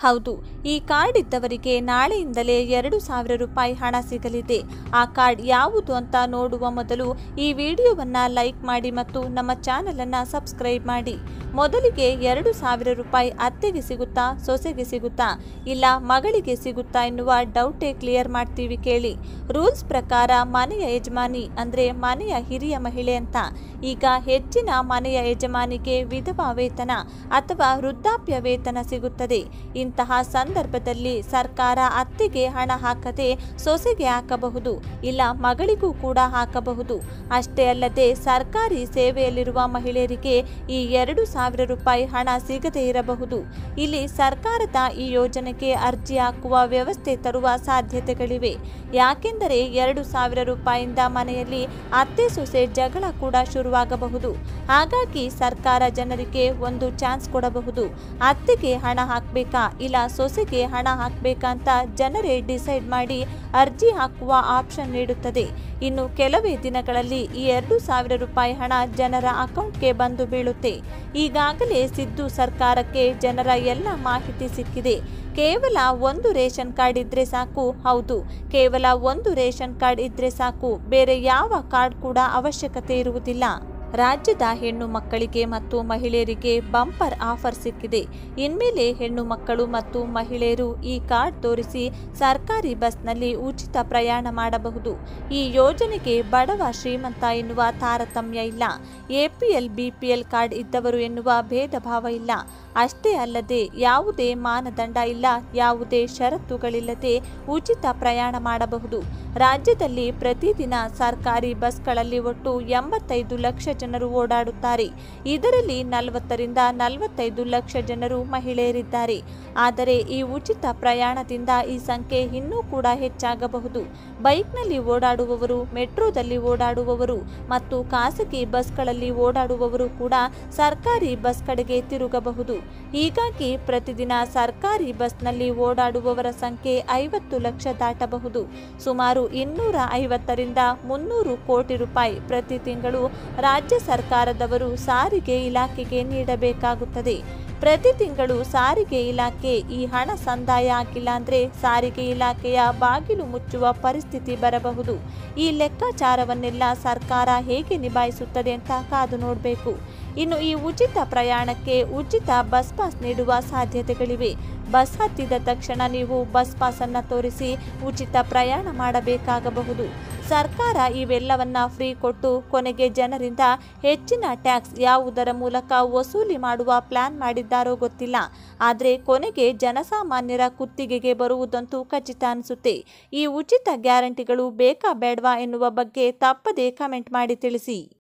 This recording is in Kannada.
ಹೌದು, ಈ ಕಾರ್ಡ್ ಇದ್ದವರಿಗೆ ನಾಳೆಯಿಂದಲೇ 2,000 ರೂಪಾಯಿ ಹಣ ಸಿಗಲಿದೆ. ಆ ಕಾರ್ಡ್ ಯಾವುದು ಅಂತ ನೋಡುವ ಮೊದಲು ಈ ವಿಡಿಯೋವನ್ನು ಲೈಕ್ ಮಾಡಿ ಮತ್ತು ನಮ್ಮ ಚಾನಲನ್ನು ಸಬ್ಸ್ಕ್ರೈಬ್ ಮಾಡಿ. ಮೊದಲಿಗೆ 2,000 ರೂಪಾಯಿ ಅತ್ತೆಗೆ ಸಿಗುತ್ತಾ, ಸೊಸೆಗೆ ಸಿಗುತ್ತಾ, ಇಲ್ಲ ಮಗಳಿಗೆ ಸಿಗುತ್ತಾ ಎನ್ನುವ ಡೌಟೇ ಕ್ಲಿಯರ್ ಮಾಡ್ತೀವಿ ಕೇಳಿ. ರೂಲ್ಸ್ ಪ್ರಕಾರ ಮನೆಯ ಯಜಮಾನಿ ಅಂದರೆ ಮನೆಯ ಹಿರಿಯ ಮಹಿಳೆ ಅಂತ. ಈಗ ಹೆಚ್ಚಿನ ಮನೆಯ ಯಜಮಾನಿಗೆ ವಿಧವಾ ವೇತನ ಅಥವಾ ವೃದ್ಧಾಪ್ಯ ವೇತನ ಸಿಗುತ್ತದೆ. ಇಂತಹ ಸಂದರ್ಭದಲ್ಲಿ ಸರ್ಕಾರ ಅತ್ತೆಗೆ ಹಣ ಹಾಕದೆ ಸೊಸೆಗೆ ಹಾಕಬಹುದು, ಇಲ್ಲ ಮಗಳಿಗೂ ಕೂಡ ಹಾಕಬಹುದು. ಅಷ್ಟೇ ಅಲ್ಲದೆ ಸರ್ಕಾರಿ ಸೇವೆಯಲ್ಲಿರುವ ಮಹಿಳೆಯರಿಗೆ ಈ 2,000 ರೂಪಾಯಿ ಹಣ ಸಿಗದೇ ಇರಬಹುದು. ಇಲ್ಲಿ ಸರ್ಕಾರದ ಈ ಯೋಜನೆಗೆ ಅರ್ಜಿ ಹಾಕುವ ವ್ಯವಸ್ಥೆ ತರುವ ಸಾಧ್ಯತೆಗಳಿವೆ. ಯಾಕೆಂದರೆ 2,000 ರೂಪಾಯಿಯಿಂದ ಮನೆಯಲ್ಲಿ ಅತ್ತೆ ಸೊಸೆ ಜಗಳ ಕೂಡ ಶುರುವಾಗಬಹುದು. ಹಾಗಾಗಿ ಸರ್ಕಾರ ಜನರಿಗೆ ಒಂದು ಚಾನ್ಸ್ ಕೊಡಬಹುದು. ಅತ್ತೆಗೆ ಹಣ ಹಾಕಬೇಕಾ ಇಲ್ಲ ಸೊಸೆಗೆ ಹಣ ಹಾಕಬೇಕಾ ಅಂತ ಜನರೇ ಡಿಸೈಡ್ ಮಾಡಿ ಅರ್ಜಿ ಹಾಕುವ ಆಪ್ಷನ್ ನೀಡುತ್ತದೆ. ಇನ್ನು ಕೆಲವೇ ದಿನಗಳಲ್ಲಿ ಈ 2,000 ರೂಪಾಯಿ ಹಣ ಜನರ ಅಕೌಂಟ್ಗೆ ಬಂದು ಬೀಳುತ್ತೆ. ಈಗಾಗಲೇ ಸಿದ್ದು ಸರ್ಕಾರಕ್ಕೆ ಜನರ ಎಲ್ಲ ಮಾಹಿತಿ ಸಿಕ್ಕಿದೆ. ಕೇವಲ ಒಂದು ರೇಷನ್ ಕಾರ್ಡ್ ಇದ್ರೆ ಸಾಕು. ಹೌದು, ಕೇವಲ ಒಂದು ರೇಷನ್ ಕಾರ್ಡ್ ಇದ್ರೆ ಸಾಕು, ಬೇರೆ ಯಾವ ಕಾರ್ಡ್ ಕೂಡ ಅವಶ್ಯಕತೆ ಇರುವುದಿಲ್ಲ. ರಾಜ್ಯದ ಹೆಣ್ಣು ಮಕ್ಕಳಿಗೆ ಮತ್ತು ಮಹಿಳೆಯರಿಗೆ ಬಂಪರ್ ಆಫರ್ ಸಿಕ್ಕಿದೆ. ಇನ್ಮೇಲೆ ಹೆಣ್ಣು ಮಕ್ಕಳು ಮತ್ತು ಮಹಿಳೆಯರು ಈ ಕಾರ್ಡ್ ತೋರಿಸಿ ಸರ್ಕಾರಿ ಬಸ್ನಲ್ಲಿ ಉಚಿತ ಪ್ರಯಾಣ ಮಾಡಬಹುದು. ಈ ಯೋಜನೆಗೆ ಬಡವ ಶ್ರೀಮಂತ ಎನ್ನುವ ತಾರತಮ್ಯ ಇಲ್ಲ. APL BPL ಕಾರ್ಡ್ ಇದ್ದವರು ಎನ್ನುವ ಭೇದ ಭಾವ ಇಲ್ಲ. ಅಷ್ಟೇ ಅಲ್ಲದೆ ಯಾವುದೇ ಮಾನದಂಡ ಇಲ್ಲ, ಯಾವುದೇ ಷರತ್ತುಗಳಿಲ್ಲದೆ ಉಚಿತ ಪ್ರಯಾಣ ಮಾಡಬಹುದು. ರಾಜ್ಯದಲ್ಲಿ ಪ್ರತಿದಿನ ಸರ್ಕಾರಿ ಬಸ್ಗಳಲ್ಲಿ ಒಟ್ಟು 85 ಲಕ್ಷ ಜನರು ಓಡಾಡುತ್ತಾರೆ. ಇದರಲ್ಲಿ 40 ರಿಂದ 45 ಲಕ್ಷ ಜನರು ಮಹಿಳೆಯರಿದ್ದಾರೆ. ಆದರೆ ಈ ಉಚಿತ ಪ್ರಯಾಣದಿಂದ ಈ ಸಂಖ್ಯೆ ಇನ್ನೂ ಕೂಡ ಹೆಚ್ಚಾಗಬಹುದು. ಬೈಕ್ನಲ್ಲಿ ಓಡಾಡುವವರು, ಮೆಟ್ರೋದಲ್ಲಿ ಓಡಾಡುವವರು ಮತ್ತು ಖಾಸಗಿ ಬಸ್ಗಳಲ್ಲಿ ಓಡಾಡುವವರು ಕೂಡ ಸರ್ಕಾರಿ ಬಸ್ ಕಡೆಗೆ ತಿರುಗಬಹುದು. ಹೀಗಾಗಿ ಪ್ರತಿದಿನ ಸರ್ಕಾರಿ ಬಸ್ನಲ್ಲಿ ಓಡಾಡುವವರ ಸಂಖ್ಯೆ 50 ಲಕ್ಷ ದಾಟಬಹುದು. ಸುಮಾರು 250 ರಿಂದ 300 ಕೋಟಿ ರೂಪಾಯಿ ಪ್ರತಿ ತಿಂಗಳು ರಾಜ್ಯ ಸರ್ಕಾರದವರು ಸಾರಿಗೆ ಇಲಾಖೆಗೆ ನೀಡಬೇಕಾಗುತ್ತದೆ. ಪ್ರತಿ ತಿಂಗಳು ಸಾರಿಗೆ ಇಲಾಖೆ ಈ ಹಣ ಸಂದಾಯ ಆಗಿಲ್ಲ ಅಂದರೆ ಸಾರಿಗೆ ಇಲಾಖೆಯ ಬಾಗಿಲು ಮುಚ್ಚುವ ಪರಿಸ್ಥಿತಿ ಬರಬಹುದು. ಈ ಲೆಕ್ಕಾಚಾರವನ್ನೆಲ್ಲ ಸರ್ಕಾರ ಹೇಗೆ ನಿಭಾಯಿಸುತ್ತದೆ ಅಂತ ಕಾದು ನೋಡಬೇಕು. ಇನ್ನು ಈ ಉಚಿತ ಪ್ರಯಾಣಕ್ಕೆ ಉಚಿತ ಬಸ್ ಪಾಸ್ ನೀಡುವ ಸಾಧ್ಯತೆಗಳಿವೆ. ಬಸ್ ಹತ್ತಿದ ತಕ್ಷಣ ನೀವು ಬಸ್ ಪಾಸನ್ನು ತೋರಿಸಿ ಉಚಿತ ಪ್ರಯಾಣ ಮಾಡಬೇಕಾಗಬಹುದು. ಸರ್ಕಾರ ಇವೆಲ್ಲವನ್ನ ಫ್ರೀ ಕೊಟ್ಟು ಕೊನೆಗೆ ಜನರಿಂದ ಹೆಚ್ಚಿನ ಟ್ಯಾಕ್ಸ್ ಯಾವುದರ ಮೂಲಕ ವಸೂಲಿ ಮಾಡುವ ಪ್ಲಾನ್ ಮಾಡಿದ್ದಾರೋ ಗೊತ್ತಿಲ್ಲ. ಆದರೆ ಕೊನೆಗೆ ಜನಸಾಮಾನ್ಯರ ಕುತ್ತಿಗೆಗೆ ಬರುವುದಂತೂ ಖಚಿತ ಅನಿಸುತ್ತೆ. ಈ ಉಚಿತ ಗ್ಯಾರಂಟಿಗಳು ಬೇಕಾ ಬೇಡವಾ ಎನ್ನುವ ಬಗ್ಗೆ ತಪ್ಪದೇ ಕಮೆಂಟ್ ಮಾಡಿ ತಿಳಿಸಿ.